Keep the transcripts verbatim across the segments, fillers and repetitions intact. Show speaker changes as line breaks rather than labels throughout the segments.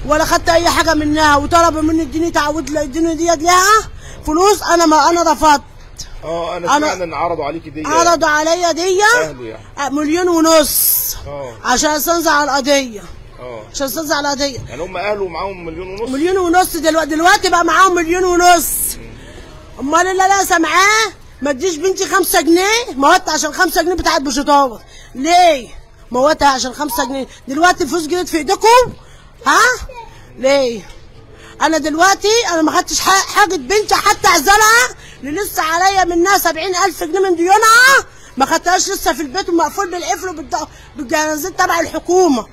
ولا خدت اي حاجه منها، وطلبوا مني اديني تعويض، اديني ديت لها فلوس، انا ما انا رفضت.
اه انا سمعنا ان عرضوا عليكي دي،
عرضوا عليا دي
اهله يعني
مليون ونص اه عشان استنزع على القضيه.
اه
عشان استنزع على القضيه.
يعني هم اهله معاهم مليون ونص؟
مليون ونص دلوقتي دلوقتي بقى معاهم مليون ونص. امال اللي انا سامعاه ما تديش بنتي خمسة جنيه، موتها عشان خمسة جنيه بتاعت بشطاوة. ليه؟ موتها عشان خمسة جنيه، دلوقتي الفلوس جريت في ايديكم؟ ها؟ ليه؟ انا دلوقتي انا ما خدتش حاجه بنتي حتى اعزلها اللي لسه عليا منها سبعين ألف جنيه من ديونها، ما خدتهاش لسه في البيت ومقفول بالقفل بالجنازات تبع الحكومه.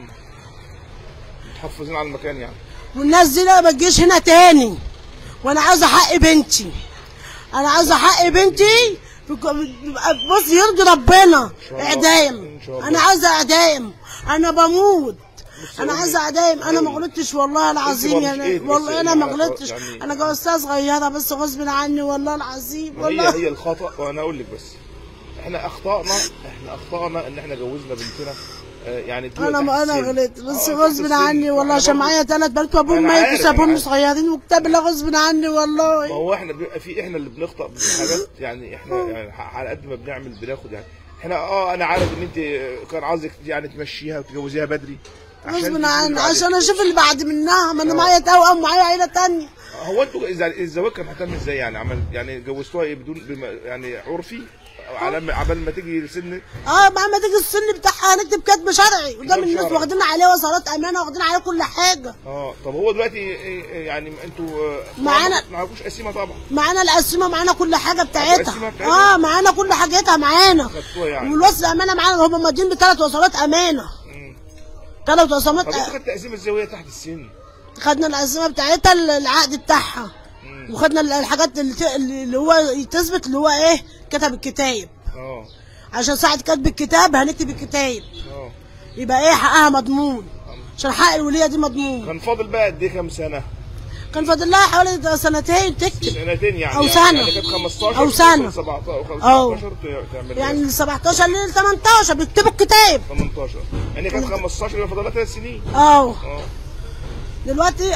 متحفظين على المكان يعني.
والناس دي لا ما تجيش هنا تاني، وانا عايزه حق بنتي. انا عايزه حق بنتي، بص يرضي ربنا. اعدام، انا عايزه اعدام، انا بموت، انا عايزه اعدام. انا ما غلطتش والله العظيم يعني، والله انا ما غلطتش، انا جوزتها صغيره بس غصب عني والله العظيم. والله
هي هي الخطا. وانا اقول لك بس احنا اخطانا، احنا اخطانا ان احنا جوزنا بنتنا يعني
انا ما انا غلطت بس غصب عني والله، عشان معايا ثلاث بنات وابوهم ميت وسابوني صغيرين وكتاب الله غصب عني والله.
ما هو احنا بيبقى في احنا اللي بنخطأ بحاجات يعني، احنا يعني على قد ما بنعمل بناخد يعني. احنا اه انا عارف ان انت كان عاوزك يعني تمشيها وتجوزيها بدري
غصب عني عشان اشوف اللي بعد منها، ما انا معايا توأم ومعايا عيله ثانيه.
هو انتوا الزواج كان هتم ازاي يعني؟ عمل يعني جوزتوها ايه بدون يعني عرفي على عبال ما تيجي سن؟
اه بعد ما تيجي السن بتاعها هنكتب كتب شرعي قدام الناس، واخدين عليه وزارات امانه، واخدين عليه كل حاجه.
اه طب هو دلوقتي يعني انتوا
معانا
معاكوش قسيمه طبعا؟
معانا القسيمه، معانا كل حاجه بتاعتها. اه معانا كل حاجتها معانا،
يعني.
والوصل امانه معانا، هم مادين بثلاث وزارات امانه. ثلاث وزارات.
طب انت خدت تقسيمه ازاي تحت السن؟
خدنا القسيمه بتاعتها العقد بتاعها، وخدنا الحاجات اللي هو تثبت اللي هو ايه كتب الكتاب.
اه
عشان ساعة كتب الكتاب هنكتب الكتاب.
اه
يبقى ايه حقها مضمون، عشان حق الولية دي مضمون.
كان فاضل بقى قد ايه كام سنة؟
كان فاضل لها حوالي سنتين تكتب.
سنتين يعني
او سنة
يعني كانت خمستاشر
او سنة
سبعتاشر تعمل
يعني سبعتاشر ل تمنتاشر بيكتبوا الكتاب.
تمنتاشر يعني كانت خمستاشر يبقى فاضل لها ثلاث سنين.
اه دلوقتي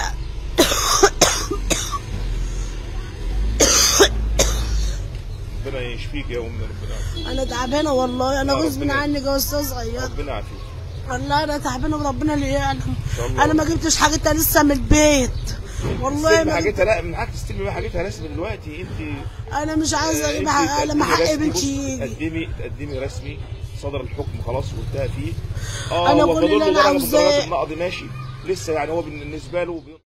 ربنا يشفيك يا ام. ربنا
انا تعبانه والله، انا غصب عني جوزتها صغيره.
ربنا يعافيك
والله انا تعبانه وربنا اللي يعلم. انا ما جبتش حاجتها لسه من البيت والله.
ما حاجتها لا من حاجه تستلمي حاجتها رسمي دلوقتي انت.
انا مش عايزه اجيب حق لما حق بنتي يجي.
تقدمي تقدمي رسمي، صدر الحكم خلاص وانتهى فيه. اه
انا
هو
كل اللي انا عاوزاه
النقد ماشي لسه يعني، هو بالنسبه له